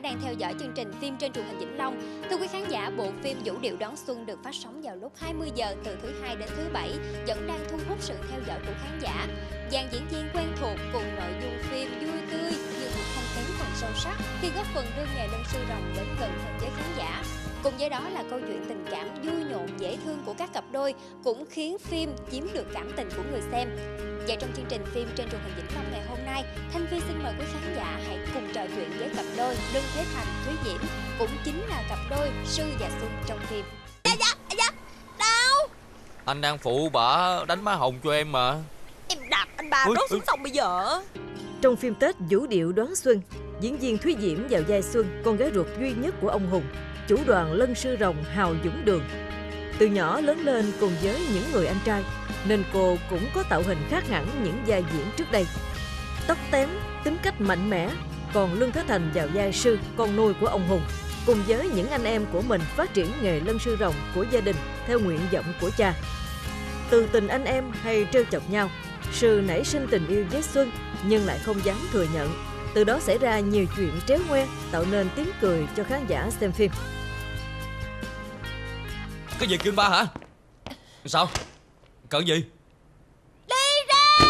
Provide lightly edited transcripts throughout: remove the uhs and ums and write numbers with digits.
đang theo dõi chương trình phim trên truyền hình Vĩnh Long. Thưa quý khán giả, bộ phim Vũ điệu đón xuân được phát sóng vào lúc 20 giờ từ thứ Hai đến thứ Bảy vẫn đang thu hút sự theo dõi của khán giả. Dàn diễn viên quen thuộc cùng nội dung phim vui tươi nhưng không kém phần sâu sắc khi góp phần đưa nghề lân sư rồng đến gần hơn với khán giả. Cùng với đó là câu chuyện tình cảm vui nhộn dễ thương của các cặp đôi cũng khiến phim chiếm được cảm tình của người xem. Và trong chương trình phim trên truyền hình Vĩnh Long ngày hôm nay, Thanh Vi xin mời quý khán giả hãy cùng trò chuyện với cặp đôi Lương Thế Thành, Thúy Diễm, cũng chính là cặp đôi Sư và Xuân trong phim. Dạ, đâu? Anh đang phụ bả đánh má hồng cho em mà. Em đạp anh ba rớt xuống sông bây giờ. Trong phim Tết Vũ điệu đón xuân, diễn viên Thúy Diễm vào vai Xuân, con gái ruột duy nhất của ông Hùng, chủ đoàn lân sư rồng Hào Dũng Đường. Từ nhỏ lớn lên cùng với những người anh trai, nên cô cũng có tạo hình khác hẳn những vai diễn trước đây. Tóc tém, tính cách mạnh mẽ, còn Lương Thế Thành vào vai Sư, con nuôi của ông Hùng, cùng với những anh em của mình phát triển nghề lân sư rồng của gia đình theo nguyện vọng của cha. Từ tình anh em hay trêu chọc nhau, Sư nảy sinh tình yêu với Xuân nhưng lại không dám thừa nhận. Từ đó xảy ra nhiều chuyện tréo ngoe, tạo nên tiếng cười cho khán giả xem phim. Cái gì kêu ba hả? Sao? Cần gì? Đi ra!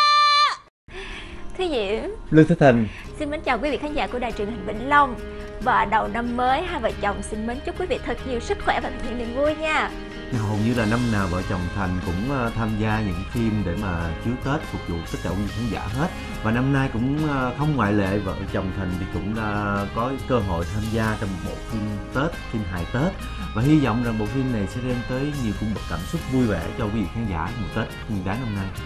Thúy Diễm, Lương Thế Thành, xin mến chào quý vị khán giả của đài truyền hình Vĩnh Long. Và đầu năm mới, hai vợ chồng xin mến chúc quý vị thật nhiều sức khỏe và thật nhiều niềm vui nha. hầu như là năm nào vợ chồng Thành cũng tham gia những phim để mà chiếu Tết phục vụ tất cả quý vị khán giả hết. Và năm nay cũng không ngoại lệ, vợ chồng Thành thì cũng có cơ hội tham gia trong một bộ phim Tết, phim hài Tết. Và hy vọng rằng bộ phim này sẽ đem tới nhiều cung bậc cảm xúc vui vẻ cho quý vị khán giả mùa Tết nguyên đán năm nay.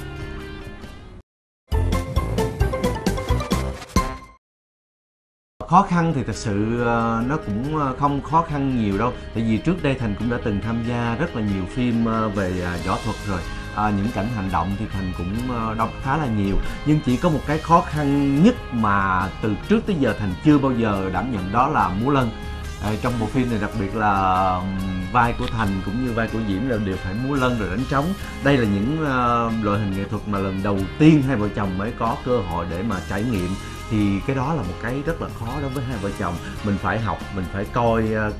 Khó khăn thì thật sự nó cũng không khó khăn nhiều đâu. Tại vì trước đây Thành cũng đã từng tham gia rất là nhiều phim về võ thuật rồi. Những cảnh hành động thì Thành cũng đóng khá là nhiều. Nhưng chỉ có một cái khó khăn nhất mà từ trước tới giờ Thành chưa bao giờ đảm nhận, đó là múa lân. Trong bộ phim này đặc biệt là vai của Thành cũng như vai của Diễm là đều phải múa lân rồi đánh trống. Đây là những loại hình nghệ thuật mà lần đầu tiên hai vợ chồng mới có cơ hội để mà trải nghiệm. Thì cái đó là một cái rất là khó đối với hai vợ chồng. Mình phải học, mình phải coi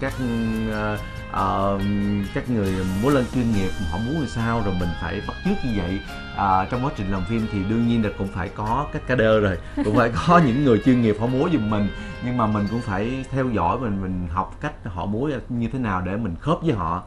các người múa lân chuyên nghiệp họ múa làm sao, rồi mình phải bắt chước như vậy. Trong quá trình làm phim thì đương nhiên là cũng phải có các cadre rồi, cũng phải có những người chuyên nghiệp họ múa giùm mình, nhưng mà mình cũng phải theo dõi, mình học cách họ múa như thế nào để mình khớp với họ.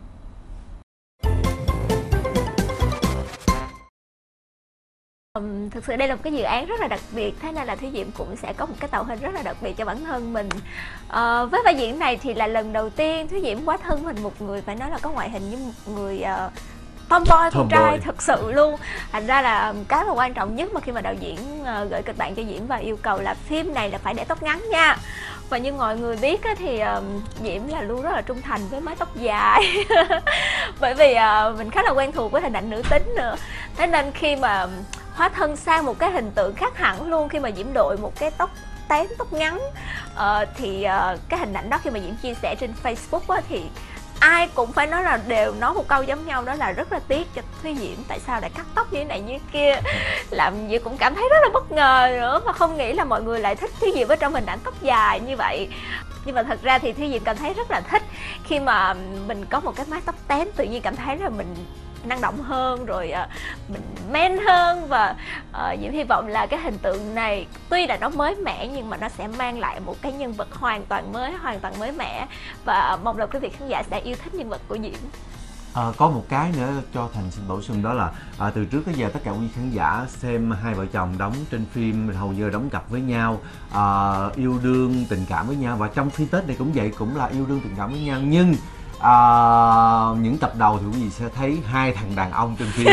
Thực sự đây là một cái dự án rất là đặc biệt, thế nên là Thúy Diễm cũng sẽ có một cái tạo hình rất là đặc biệt cho bản thân mình. Với vai diễn này thì là lần đầu tiên Thúy Diễm quá thân mình một người phải nói là có ngoại hình như một người tomboy, con trai thực sự luôn. Thành ra là cái mà quan trọng nhất mà khi mà đạo diễn gửi kịch bản cho Diễm và yêu cầu là phim này là phải để tóc ngắn nha. Và như mọi người biết thì Diễm là luôn rất là trung thành với mái tóc dài. Bởi vì mình khá là quen thuộc với hình ảnh nữ tính nữa. Thế nên khi mà hóa thân sang một cái hình tượng khác hẳn luôn, khi mà Diễm đội một cái tóc tén, tóc ngắn, thì cái hình ảnh đó khi mà Diễm chia sẻ trên Facebook á, thì ai cũng phải nói là đều nói một câu giống nhau, đó là rất là tiếc cho Thúy Diễm, tại sao lại cắt tóc như thế này như thế kia. Làm Diễm cũng cảm thấy rất là bất ngờ nữa, và không nghĩ là mọi người lại thích Thúy Diễm ở trong hình ảnh tóc dài như vậy. Nhưng mà thật ra thì Thúy Diễm cảm thấy rất là thích khi mà mình có một cái mái tóc tén, tự nhiên cảm thấy là mình năng động hơn, rồi mình men hơn. Và Diễm hy vọng là cái hình tượng này tuy là nó mới mẻ nhưng mà nó sẽ mang lại một cái nhân vật hoàn toàn mới mẻ, và mong là quý vị khán giả sẽ yêu thích nhân vật của Diễm. Có một cái nữa cho Thành xin bổ sung, đó là từ trước tới giờ tất cả quý khán giả xem hai vợ chồng đóng trên phim hầu như đóng cặp với nhau, yêu đương tình cảm với nhau, và trong phim Tết này cũng vậy, cũng là yêu đương tình cảm với nhau. Nhưng những tập đầu thì quý vị sẽ thấy hai thằng đàn ông trên phim.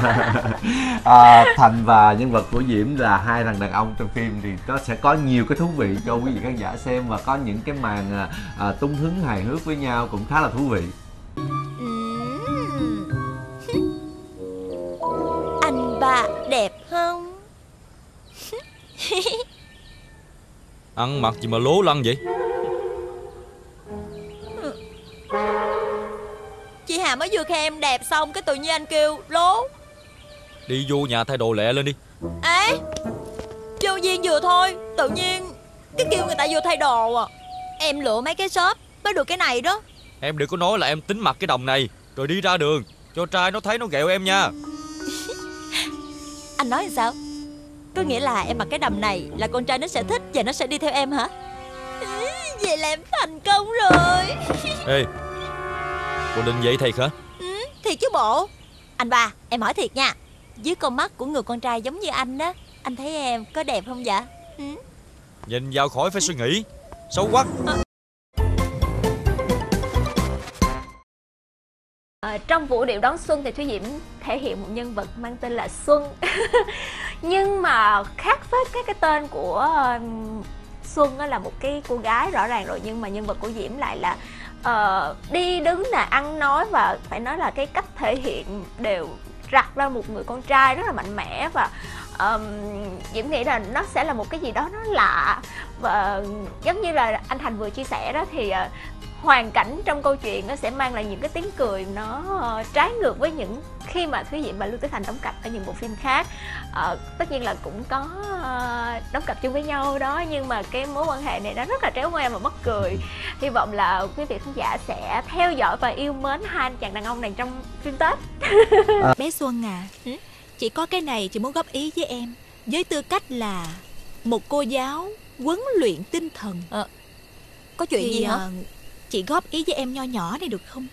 Thành và nhân vật của Diễm là hai thằng đàn ông trong phim, thì nó sẽ có nhiều cái thú vị cho quý vị khán giả xem, và có những cái màn tung hứng hài hước với nhau cũng khá là thú vị. Anh ba đẹp không? Ăn mặc gì mà lố lăng vậy? Chị Hà mới vừa khen em đẹp xong cái tự nhiên anh kêu lố. Đi vô nhà thay đồ lẹ lên đi. Ê, chơi duyên vừa thôi, tự nhiên Cái kêu người ta vô thay đồ à. Em lựa mấy cái shop mới được cái này đó. Em đừng có nói là em tính mặc cái đồng này rồi đi ra đường cho trai nó thấy nó ghẹo em nha. Anh nói sao? Có nghĩa là em mặc cái đầm này là con trai nó sẽ thích và nó sẽ đi theo em hả? Vậy là em thành công rồi. Ê, cô định vậy thiệt hả? Thiệt chứ bộ. Anh ba, em hỏi thiệt nha. Dưới con mắt của người con trai giống như anh đó, anh thấy em có đẹp không vậy? Nhìn vào khỏi phải suy nghĩ. Xấu quá. Trong Vũ Điệu Đón Xuân thì Thúy Diễm thể hiện một nhân vật mang tên là Xuân. Nhưng mà khác với cái tên của Xuân là một cái cô gái rõ ràng rồi, nhưng mà nhân vật của Diễm lại là đi đứng là ăn nói, và phải nói là cái cách thể hiện đều rặt ra một người con trai rất là mạnh mẽ. Và Diễm nghĩ là nó sẽ là một cái gì đó nó lạ. Và giống như là anh Thành vừa chia sẻ đó, thì hoàn cảnh trong câu chuyện nó sẽ mang lại những cái tiếng cười nó trái ngược với những khi mà Thúy Diễm và Lưu Tế Thành đóng cặp ở những bộ phim khác. Tất nhiên là cũng có đóng cặp chung với nhau đó, nhưng mà cái mối quan hệ này nó rất là tréo ngoe và mắc cười. Hy vọng là quý vị khán giả sẽ theo dõi và yêu mến hai anh chàng đàn ông này trong phim Tết. Bé Xuân à, chị có cái này chị muốn góp ý với em. Với tư cách là một cô giáo huấn luyện tinh thần, Có chuyện gì hả? chị góp ý với em nho nhỏ này được không?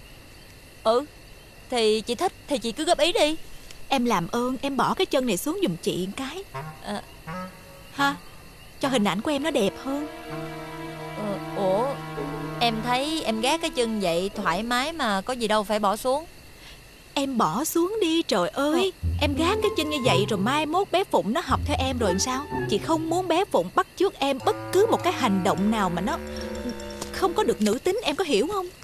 Thì chị thích thì chị cứ góp ý đi. Em làm ơn em bỏ cái chân này xuống giùm chị một cái ha, cho hình ảnh của em nó đẹp hơn. Ủa, em thấy em gác cái chân vậy thoải mái mà, có gì đâu phải bỏ xuống. Em bỏ xuống đi, trời ơi. Em gác cái chân như vậy rồi mai mốt bé Phụng nó học theo em rồi làm sao? Chị không muốn bé Phụng bắt chước em bất cứ một cái hành động nào mà nó không có được nữ tính, em có hiểu không?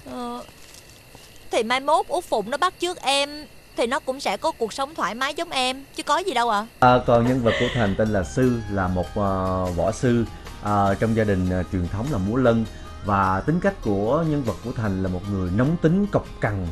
Thì mai mốt Út Phụng nó bắt chước em thì nó cũng sẽ có cuộc sống thoải mái giống em, chứ có gì đâu ạ. Còn nhân vật của Thành tên là Sư, là một võ sư trong gia đình truyền thống là múa lân. Và tính cách của nhân vật của Thành là một người nóng tính, cộc cằn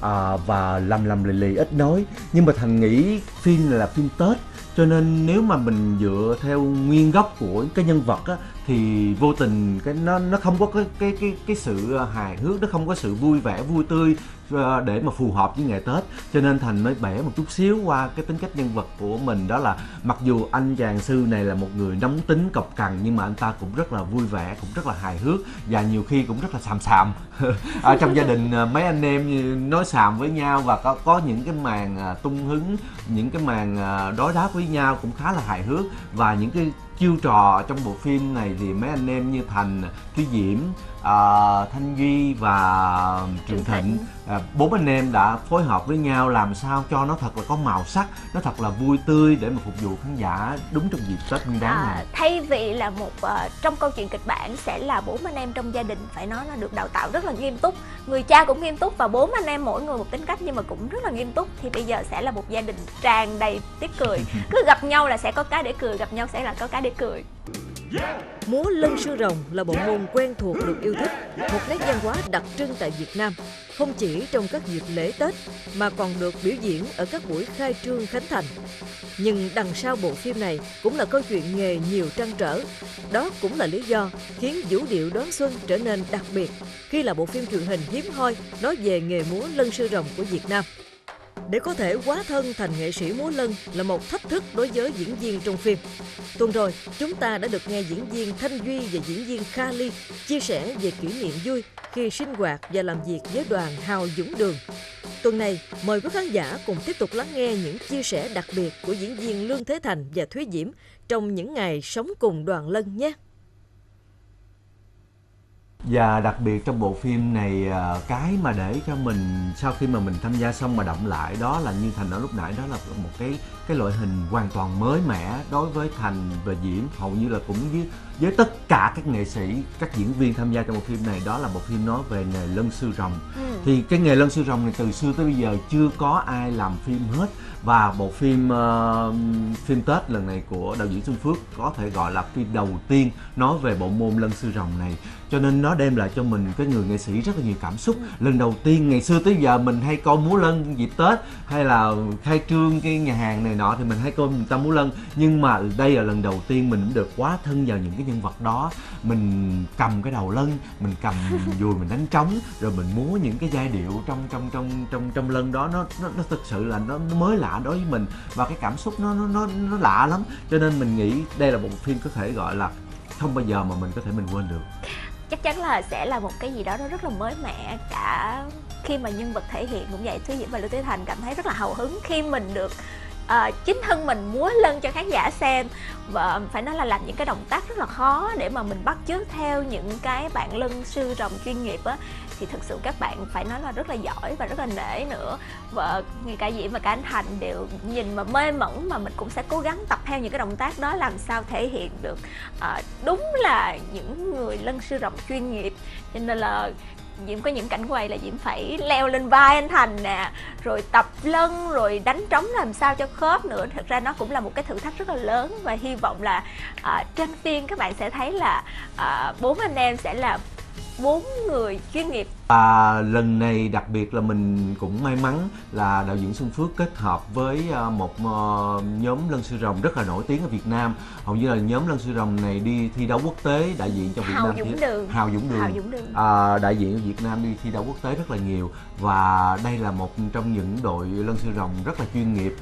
và lầm lì lì, ít nói. Nhưng mà Thành nghĩ phim này là phim Tết, cho nên nếu mà mình dựa theo nguyên gốc của cái nhân vật á, thì vô tình nó không có cái sự hài hước, nó không có sự vui vẻ vui tươi để mà phù hợp với ngày Tết. Cho nên Thành mới bẻ một chút xíu qua cái tính cách nhân vật của mình, đó là mặc dù anh chàng Sư này là một người nóng tính cộc cằn, nhưng mà anh ta cũng rất là vui vẻ, cũng rất là hài hước, và nhiều khi cũng rất là xàm trong gia đình mấy anh em nói xàm với nhau, và có những cái màn tung hứng, những cái màn đối đáp với nhau cũng khá là hài hước. Và những cái chiêu trò trong bộ phim này thì mấy anh em như Thành, Thúy Diễm, Thanh Duy và Trường Thịnh, 4 anh em đã phối hợp với nhau làm sao cho nó thật là có màu sắc, nó thật là vui tươi để mà phục vụ khán giả đúng trong dịp Tết Nguyên Đán này. Thay vì là một trong câu chuyện kịch bản sẽ là 4 anh em trong gia đình phải nói là được đào tạo rất là nghiêm túc, người cha cũng nghiêm túc và 4 anh em mỗi người một tính cách nhưng mà cũng rất là nghiêm túc, thì bây giờ sẽ là một gia đình tràn đầy tiếng cười. Cứ gặp nhau là sẽ có cái để cười, gặp nhau sẽ là có cái để cười. Múa lân sư rồng là bộ môn quen thuộc được yêu thích, một nét văn hóa đặc trưng tại Việt Nam, không chỉ trong các dịp lễ Tết mà còn được biểu diễn ở các buổi khai trương khánh thành. Nhưng đằng sau bộ phim này cũng là câu chuyện nghề nhiều trăn trở. Đó cũng là lý do khiến Vũ Điệu Đón Xuân trở nên đặc biệt khi là bộ phim truyền hình hiếm hoi nói về nghề múa lân sư rồng của Việt Nam. Để có thể hóa thân thành nghệ sĩ múa lân là một thách thức đối với diễn viên trong phim. Tuần rồi, chúng ta đã được nghe diễn viên Thanh Duy và diễn viên Kha Ly chia sẻ về kỷ niệm vui khi sinh hoạt và làm việc với đoàn Hào Dũng Đường. Tuần này, mời quý khán giả cùng tiếp tục lắng nghe những chia sẻ đặc biệt của diễn viên Lương Thế Thành và Thúy Diễm trong những ngày sống cùng đoàn Lân nhé. Và đặc biệt trong bộ phim này, cái mà để cho mình sau khi mà mình tham gia xong mà động lại, đó là như Thành nói lúc nãy, đó là một cái loại hình hoàn toàn mới mẻ đối với Thành và Diễm, hầu như là cũng với tất cả các nghệ sĩ, các diễn viên tham gia trong bộ phim này. Đó là bộ phim nói về nghề lân sư rồng. Thì cái nghề lân sư rồng này từ xưa tới bây giờ chưa có ai làm phim hết. Và bộ phim Tết lần này của đạo diễn Xuân Phước có thể gọi là phim đầu tiên nói về bộ môn lân sư rồng này. cho nên nó đem lại cho mình, cái người nghệ sĩ, rất là nhiều cảm xúc. Lần đầu tiên, ngày xưa tới giờ mình hay coi múa lân dịp Tết hay là khai trương cái nhà hàng này nọ thì mình hay coi người ta múa lân, nhưng mà đây là lần đầu tiên mình được quá thân vào những cái nhân vật đó. Mình cầm cái đầu lân, mình cầm dùi, mình đánh trống, rồi mình múa những cái giai điệu trong lân đó, nó thực sự là nó mới lạ đối với mình, và cái cảm xúc nó lạ lắm. Cho nên mình nghĩ đây là một phim có thể gọi là không bao giờ mà mình có thể mình quên được. Chắc chắn là sẽ là một cái gì đó nó rất là mới mẻ. Cả khi mà nhân vật thể hiện cũng vậy, Thúy Diễm và Lưu Tế Thành cảm thấy rất là hào hứng khi mình được chính thân mình múa lân cho khán giả xem, và phải nói là làm những cái động tác rất là khó để mà mình bắt chước theo những cái bạn lân sư rồng chuyên nghiệp á, thì thực sự các bạn phải nói là rất là giỏi và rất là nể nữa. Và ngay cả Diễm và cả anh Thành đều nhìn mà mê mẩn, mà mình cũng sẽ cố gắng tập theo những cái động tác đó làm sao thể hiện được đúng là những người lân sư rồng chuyên nghiệp. Cho nên là Diễm có những cảnh quay là Diễm phải leo lên vai anh Thành nè, rồi tập lân, rồi đánh trống làm sao cho khớp nữa. Thực ra nó cũng là một cái thử thách rất là lớn, và hy vọng là trên phim các bạn sẽ thấy là 4 anh em sẽ là 4 người chuyên nghiệp. Và lần này đặc biệt là mình cũng may mắn là đạo diễn Xuân Phước kết hợp với một nhóm lân sư rồng rất là nổi tiếng ở Việt Nam. Hầu như là nhóm lân sư rồng này đi thi đấu quốc tế, đại diện cho Việt Nam. Hào Dũng Đường. Đại diện ở Việt Nam đi thi đấu quốc tế rất là nhiều, và đây là một trong những đội lân sư rồng rất là chuyên nghiệp.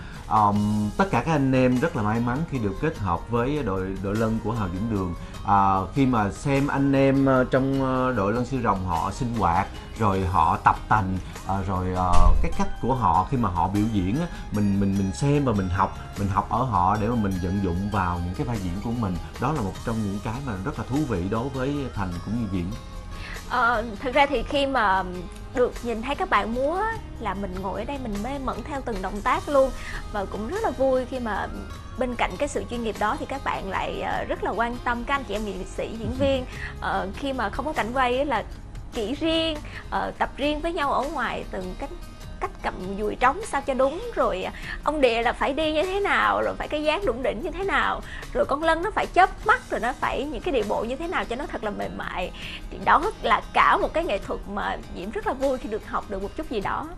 Tất cả các anh em rất là may mắn khi được kết hợp với đội lân của Hào Dũng Đường. Khi mà xem anh em trong đội lân sư rồng họ sinh hoạt, rồi họ tập tành, rồi cái cách của họ khi mà họ biểu diễn á, mình xem và mình học ở họ để mà mình vận dụng vào những cái vai diễn của mình. Đó là một trong những cái mà rất là thú vị đối với Thành cũng như Diễm. Thực ra thì khi mà được nhìn thấy các bạn múa là mình ngồi ở đây mình mê mẩn theo từng động tác luôn, và cũng rất là vui khi mà bên cạnh cái sự chuyên nghiệp đó thì các bạn lại rất là quan tâm các anh chị em nghệ sĩ, diễn viên. Khi mà không có cảnh quay là chỉ riêng, tập riêng với nhau ở ngoài, từng cách cầm dùi trống sao cho đúng, rồi ông địa là phải đi như thế nào, rồi phải cái dáng đủng đỉnh như thế nào, rồi con lân nó phải chớp mắt, rồi nó phải những cái điệu bộ như thế nào cho nó thật là mềm mại. Thì đó là cả một cái nghệ thuật mà Diễm rất là vui khi được học được một chút gì đó.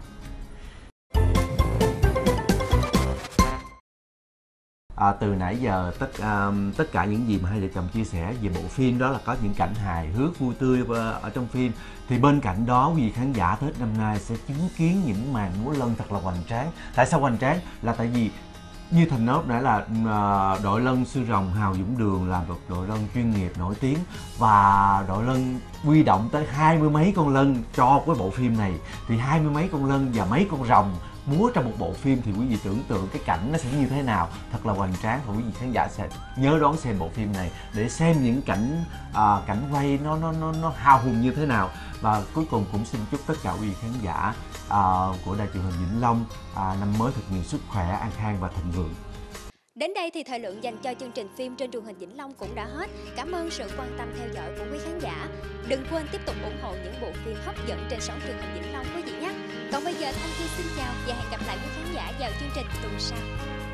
Từ nãy giờ tất cả những gì mà hai vợ chồng chia sẻ về bộ phim đó là có những cảnh hài hước vui tươi ở trong phim, thì bên cạnh đó quý vị khán giả Tết năm nay sẽ chứng kiến những màn múa lân thật là hoành tráng. Tại sao hoành tráng? Là tại vì như Thành nói lúc nãy là đội lân sư rồng Hào Dũng Đường là một đội lân chuyên nghiệp nổi tiếng, và đội lân huy động tới 20 mấy con lân cho cái bộ phim này, thì 20 mấy con lân và mấy con rồng múa trong một bộ phim thì quý vị tưởng tượng cái cảnh nó sẽ như thế nào, thật là hoành tráng. Và quý vị khán giả sẽ nhớ đón xem bộ phim này để xem những cảnh quay nó hào hùng như thế nào. Và cuối cùng cũng xin chúc tất cả quý vị khán giả của đài truyền hình Vĩnh Long năm mới thật nhiều sức khỏe, an khang và thịnh vượng. Đến đây thì thời lượng dành cho chương trình phim trên truyền hình Vĩnh Long cũng đã hết. Cảm ơn sự quan tâm theo dõi của quý khán giả. Đừng quên tiếp tục ủng hộ những bộ phim hấp dẫn trên sóng truyền hình Vĩnh Long quý vị nhé. Còn bây giờ Thanh Thư xin chào và hẹn gặp lại quý khán giả vào chương trình tuần sau.